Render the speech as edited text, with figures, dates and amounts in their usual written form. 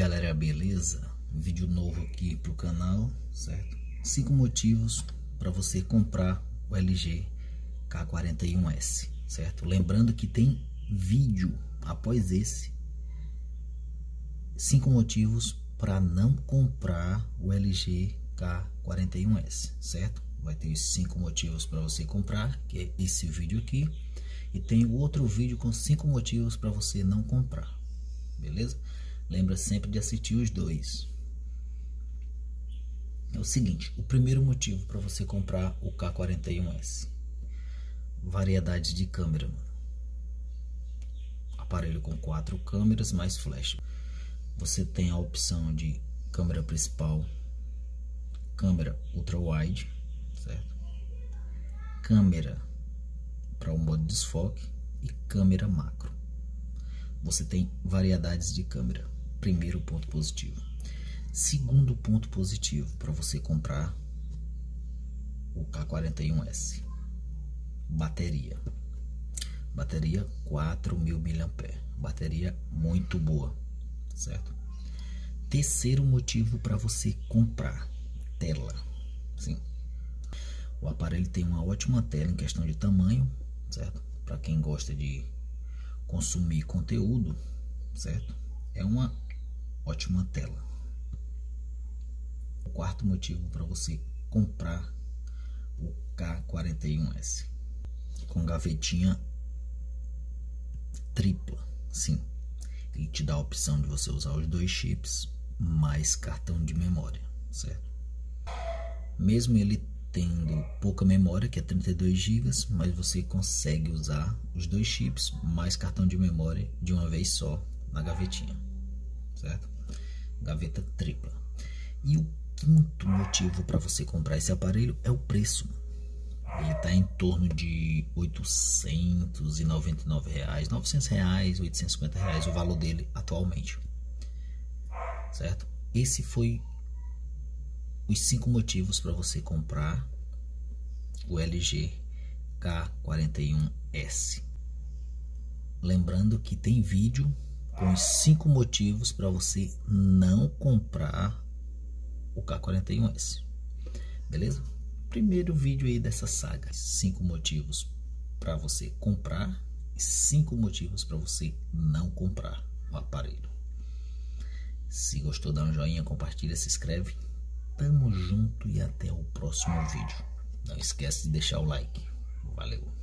galera, beleza? Vídeo novo aqui pro canal, certo? 5 motivos para você comprar o LG K41S, certo? Lembrando que tem vídeo após esse, 5 motivos para não comprar o LG K41S, certo? Vai ter 5 motivos para você comprar, que é esse vídeo aqui, e tem outro vídeo com 5 motivos para você não comprar, beleza? Lembra sempre de assistir os dois. É o seguinte, o primeiro motivo para você comprar o K41S: variedade de câmera, mano. Aparelho com 4 câmeras mais flash. Você tem a opção de câmera principal, câmera ultra wide, certo? Câmera para o modo desfoque e câmera macro. Você tem variedades de câmera. Primeiro ponto positivo. Segundo ponto positivo para você comprar o K41S: bateria. Bateria 4000 mAh. Bateria muito boa, certo? Terceiro motivo para você comprar: tela. Sim, o aparelho tem uma ótima tela em questão de tamanho, certo? Para quem gosta de consumir conteúdo, certo? É uma ótima tela. O quarto motivo para você comprar o K41S: com gavetinha tripla. Sim, ele te dá a opção de você usar os 2 chips mais cartão de memória, certo? Mesmo ele tendo pouca memória, que é 32 GB, mas você consegue usar os 2 chips mais cartão de memória de uma vez só na gavetinha, certo? Gaveta tripla. E o quinto motivo para você comprar esse aparelho é o preço. Ele está em torno de R$ 899, R$ 900, R$ 850 o valor dele atualmente, certo? Esse foi os 5 motivos para você comprar o LG K41S. Lembrando que tem vídeo com os 5 motivos para você não comprar o K41S, beleza? Primeiro vídeo aí dessa saga: 5 motivos para você comprar e 5 motivos para você não comprar o aparelho. Se gostou, dá um joinha, compartilha, se inscreve. Tamo junto e até o próximo vídeo. Não esquece de deixar o like. Valeu!